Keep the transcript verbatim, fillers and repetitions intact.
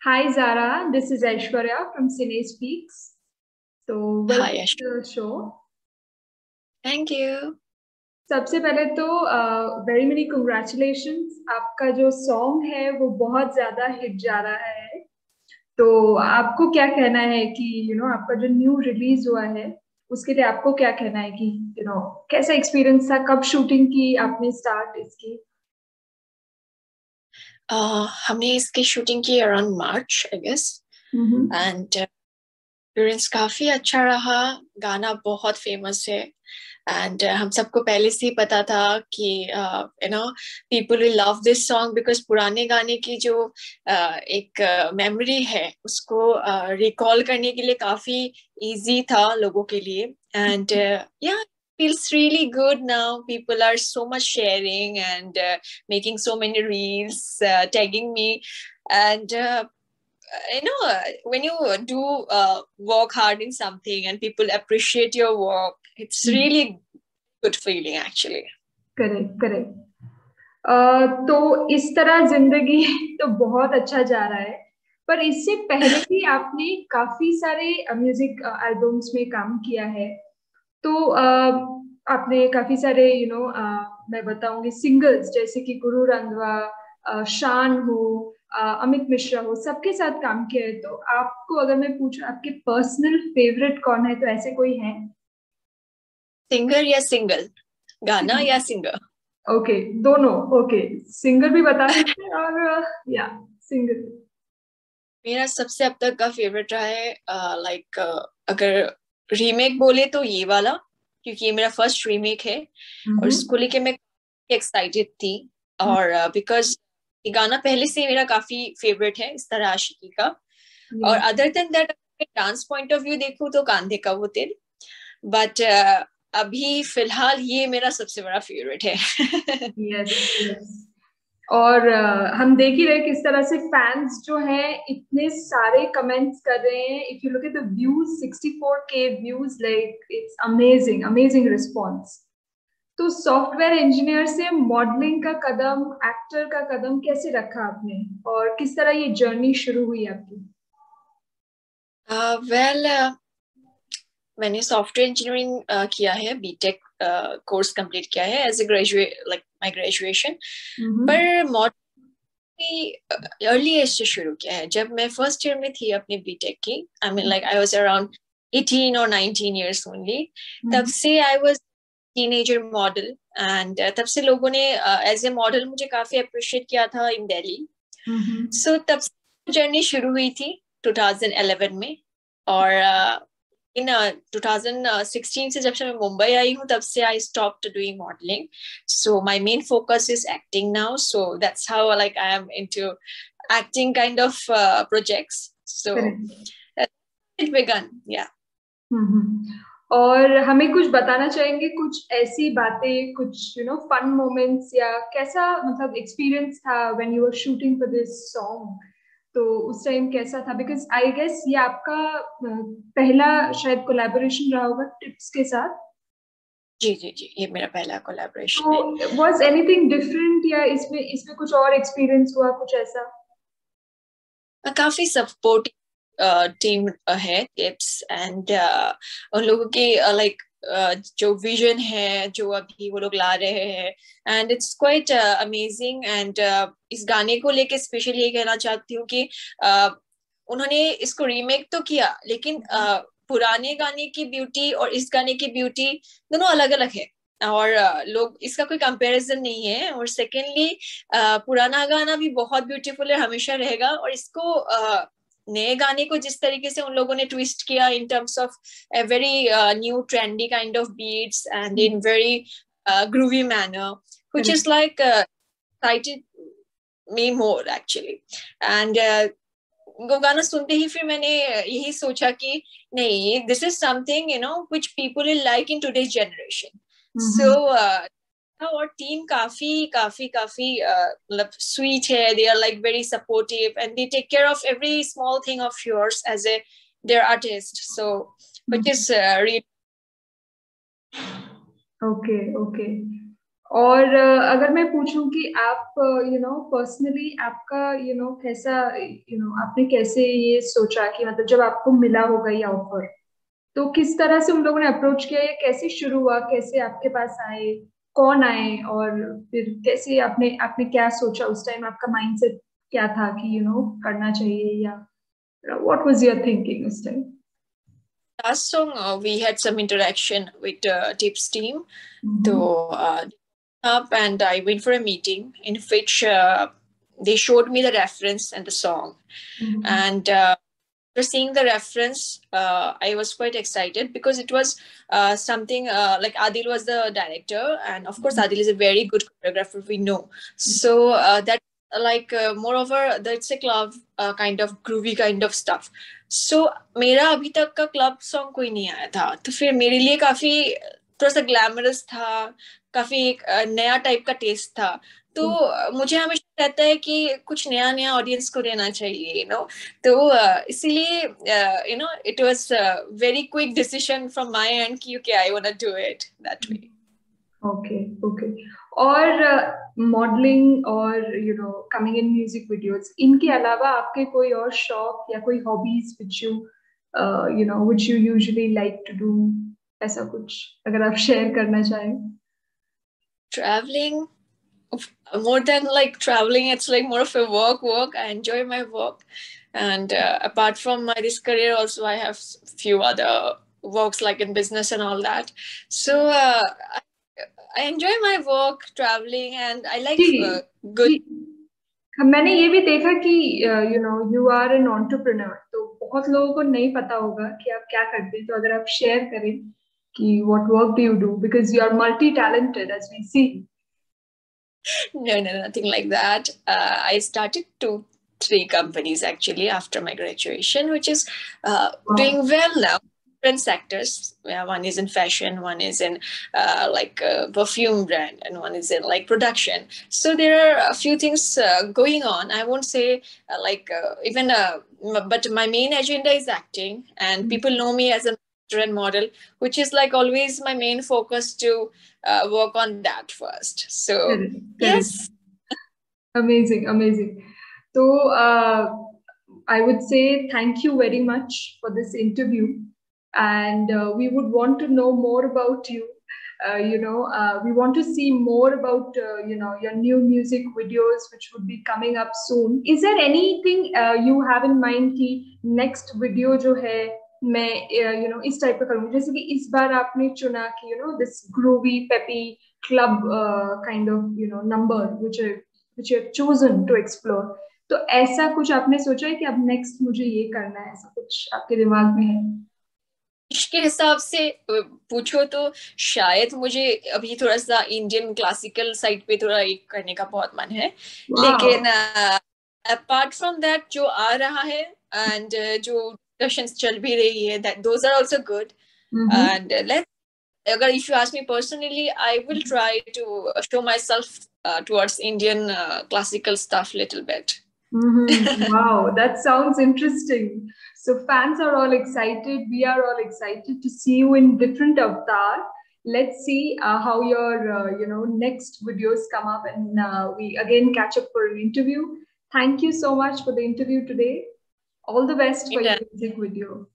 Hi Zara, this is Aishwarya from Cine Speaks. So Hi, welcome Ash. to the show. Thank you. सबसे पहले तो very many congratulations, आपका जो song है वो बहुत ज्यादा हिट जा रहा है। तो आपको क्या कहना है कि यू you नो know, आपका जो न्यू रिलीज हुआ है उसके लिए आपको क्या कहना है कि यू you नो know, कैसा एक्सपीरियंस था, कब शूटिंग की आपने स्टार्ट इसकी? Uh, हमने इसकी शूटिंग की around March I guess hmm. And experience काफी अच्छा रहा। गाना बहुत फेमस है एंड हम सबको पहले से ही पता था कि you know people will love this song because पुराने गाने की जो uh, एक मेमोरी uh, है उसको रिकॉल uh, करने के लिए काफी इजी था लोगों के लिए एंड या feels really good now. People are so much sharing and uh, making so many reels, uh, tagging me, and uh, you know uh, when you do uh, work hard in something and people appreciate your work, it's really good feeling actually. Correct correct. अ, तो इस तरह जिंदगी तो बहुत अच्छा जा रहा है, पर इससे पहले भी आपने काफी सारे म्यूजिक एल्बम्स में काम किया है। तो अ, आपने काफी सारे यू नो मैं बताऊंगी सिंगल्स जैसे कि गुरु रंधवा, अ, शान हो, अ, अमित मिश्रा हो, सबके साथ काम किया है। तो आपको अगर मैं पूछूं आपके पर्सनल फेवरेट कौन है, तो ऐसे कोई है? सिंगर या सिंगल? गाना या सिंगर? ओके, दोनों। ओके, सिंगर भी बता सकते हैं और या सिंगर। मेरा सबसे अब तक का फेवरेट रहा है लाइक uh, like, uh, अगर रीमेक बोले तो ये वाला, क्योंकि ये मेरा फर्स्ट रीमेक है और इसको लेके मैं एक्साइटेड थी। और बिकॉज uh, ये गाना पहले से मेरा काफी फेवरेट है, इस तरह आशिकी का। और other than that dance point of view देखूं तो कांधे का वो तेल, बट uh, अभी फिलहाल ये मेरा सबसे बड़ा फेवरेट है। Yes yes. और uh, हम देख ही रहे किस तरह से फैंस जो हैं इतने सारे कमेंट्स कर रहे हैं। If you look at the views, sixty four K views, like it's amazing amazing response. तो सॉफ्टवेयर इंजीनियर से मॉडलिंग का कदम, एक्टर का कदम कैसे रखा आपने, और किस तरह ये जर्नी शुरू हुई आपकी? वेल uh, well, uh, मैंने सॉफ्टवेयर इंजीनियरिंग uh, किया है, बीटेक कोर्स कंप्लीट किया है as a graduate, like my graduation. पर मॉडलिंग अर्ली एज से शुरू किया है। जब मैं फर्स्ट ईयर में थी अपने बीटेक की, I mean like I was around eighteen और नाइनटीन इयर्स ओनली, तब से I was teenager model and तब से लोगों ने एज ए मॉडल मुझे काफी अप्रिशिएट किया था इन दिल्ली। सो तब से जर्नी शुरू हुई थी ट्वेंटी इलेवन में। और uh, इन ट्वेंटी सिक्सटीन से जब से मैं मुंबई आई हूँ तब से I stopped doing modelling. So my main focus is acting now, so that's how like I am into acting kind of projects. So it began yeah. और हमें कुछ बताना चाहेंगे, कुछ ऐसी बातें, कुछ यू नो फन मोमेंट्स, या कैसा मतलब एक्सपीरियंस था when you were shooting for this song? तो उस टाइम कैसा था? बिकॉज आई गेस ये आपका पहला शायद कोलैबोरेशन रहा होगा टिप्स के साथ। जी जी जी, ये मेरा पहला कोलैबोरेशन है। तो वाज एनीथिंग डिफरेंट, या इसमें इसमें कुछ और एक्सपीरियंस हुआ, कुछ ऐसा? काफी सपोर्ट टीम है टिप्स एंड उन लोगों की लाइक जो विजन है जो अभी वो लोग ला रहे हैं, and it's quite amazing. And इस गाने को लेके स्पेशली ये कहना चाहती हूँ कि uh, उन्होंने इसको रीमेक तो किया, लेकिन uh, पुराने गाने की ब्यूटी और इस गाने की ब्यूटी दोनों अलग अलग है और uh, लोग इसका कोई कंपैरिजन नहीं है। और सेकेंडली uh, पुराना गाना भी बहुत ब्यूटीफुल है, हमेशा रहेगा। और इसको uh, नए गाने को जिस तरीके से उन लोगों ने ट्विस्ट किया in terms of a very uh, new trendy kind of beats and in very uh, groovy manner, which is like uh, excited me more actually. And uh, वो गाना सुनते ही फिर मैंने यही सोचा कि नहीं, this is something you know which people will like in today's generation. So और टीम काफी काफी काफी मतलब स्वीट है, they are like very supportive and they take care of every small thing of yours as a their artist, so which is really okay okay. और uh, अगर मैं पूछूं कि आप यू नो पर्सनली आपका यू you नो know, कैसा you know आपने कैसे ये सोचा कि मतलब जब आपको मिला होगा ये ऑफर, तो किस तरह से उन लोगों ने अप्रोच किया, या कैसे शुरू हुआ, कैसे आपके पास आए, कौन आए, और फिर कैसे आपने आपने क्या सोचा उस टाइम, आपका माइंडसेट क्या था कि यू you नो know, करना चाहिए, या व्हाट वाज योर थिंकिंग उस time? Last song, uh, we had some interaction with uh, Tips team. Mm-hmm. So, uh, up and I went for a meeting in which uh, they showed me the reference and the song. Mm-hmm. And uh, after seeing the reference, uh, I was quite excited because it was uh, something uh, like Adil was the director, and of course, Adil is a very good choreographer, we know. So, uh, that like uh, moreover, that's a club uh, kind of groovy kind of stuff. So so, मेरा अभी तक का club song कोई नहीं आया था, तो फिर मेरे लिए काफी थोड़ा सा ग्लैमरस था, काफी एक नया टाइप का टेस्ट था. तो मुझे हमेशा रहता है कि कुछ नया नया ऑडियंस को देना चाहिए, यू नो. तो इसीलिए you know it was very quick decision from my end कि okay I want to do it that way. Okay okay. और मॉडलिंग और you know coming in music videos, इनके अलावा आपके कोई और शौक या कोई hobbies which you you know which you usually like to do, ऐसा कुछ अगर आप शेयर करना चाहें? Traveling, more than like traveling, it's like more of a work work. I enjoy my work, and uh, apart from my this career also I have few other works like in business and all that. So uh, I, I enjoy my work, traveling, and I like uh, good. मैंने ये भी देखा कि you know you are an entrepreneur, तो बहुत लोगों को नहीं पता होगा कि आप क्या करते हैं, तो अगर आप शेयर करें कि what work do you do, because you are multi talented as we see. No, no, nothing like that. Uh, I started two, three companies actually after my graduation, which is uh, wow. doing well now. Different sectors. Yeah, one is in fashion, one is in uh, like a perfume brand, and one is in like production. So there are a few things uh, going on. I won't say uh, like uh, even, uh, but my main agenda is acting, and mm-hmm. people know me as a and model, which is like always my main focus to uh, work on that first. So correct, correct. Yes, amazing, amazing. So uh, I would say thank you very much for this interview, and uh, we would want to know more about you. Uh, you know, uh, we want to see more about uh, you know your new music videos, which would be coming up soon. Is there anything uh, you have in mind कि next video जो है मैं you know इस type का करूँगी, जैसे कि इस बार आपने चुना कि you know this groovy peppy club kind of you know number which which you have chosen to explore, तो ऐसा कुछ आपने सोचा है कि अब नेक्स्ट मुझे ये करना है, ऐसा कुछ आपके दिमाग में है? इसके हिसाब से पूछो तो शायद मुझे अभी थोड़ा सा इंडियन क्लासिकल साइड पे थोड़ा एक करने का बहुत मन है, wow. लेकिन अपार्ट फ्रॉम दैट जो आ रहा है एंड uh, जो discussions चल भी रही है, that those are also good. Mm-hmm. And uh, let's agar if you ask me personally, I will try to show myself uh, towards Indian uh, classical stuff little bit. Mm-hmm. Wow, that sounds interesting. So fans are all excited, we are all excited to see you in different avatar. Let's see uh, how your uh, you know next videos come up, and uh, we again catch up for an interview. Thank you so much for the interview today. All the best for your music video.